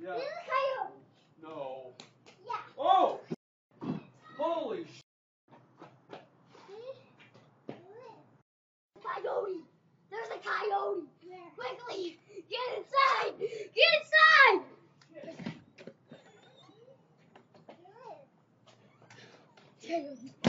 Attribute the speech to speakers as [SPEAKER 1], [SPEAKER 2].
[SPEAKER 1] Yeah.
[SPEAKER 2] There's a coyote.
[SPEAKER 1] No.
[SPEAKER 2] Yeah.
[SPEAKER 1] Oh! Holy sh!
[SPEAKER 2] Coyote. There's a coyote. Where? Quickly, get inside. Get inside. Coyote.